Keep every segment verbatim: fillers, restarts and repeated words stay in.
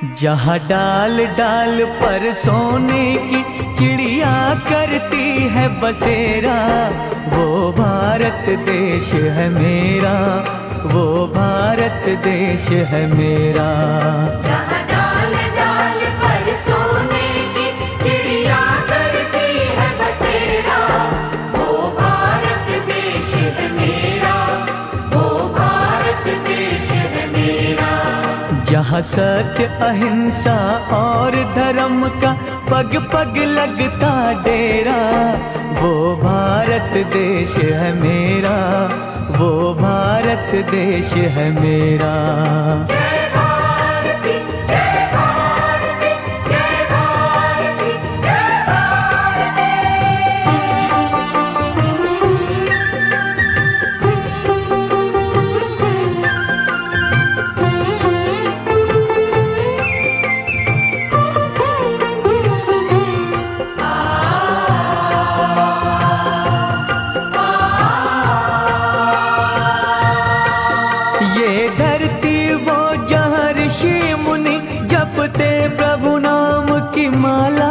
जहाँ डाल डाल पर सोने की चिड़िया करती है बसेरा, वो भारत देश है मेरा, वो भारत देश है मेरा। जहाँ डाल डाल पर सोने की चिड़िया करती है बसेरा, वो भारत देश है मेरा, वो भारत देश है मेरा। जहाँ सत्य अहिंसा और धर्म का पग पग लगता डेरा, वो भारत देश है मेरा, वो भारत देश है मेरा। जय भारती जय भारती जय भारती जय भारती। ये धरती वो जहाँ ऋषि मुनि जपते प्रभु नाम की माला,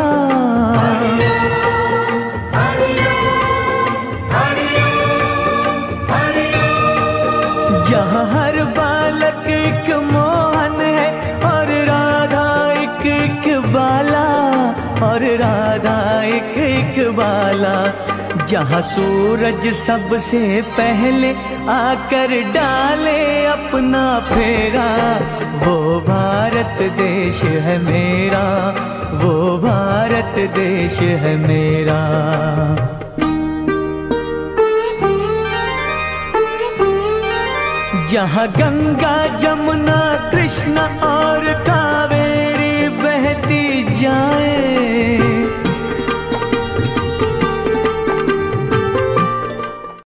जहाँ हर बालक एक मोहन है और राधा एक एक बाला, और राधा एक एक बाला। जहाँ सूरज सबसे पहले आकर डाले अपना फेरा, वो भारत देश है मेरा, वो भारत देश है मेरा। जहाँ गंगा जमुना कृष्ण और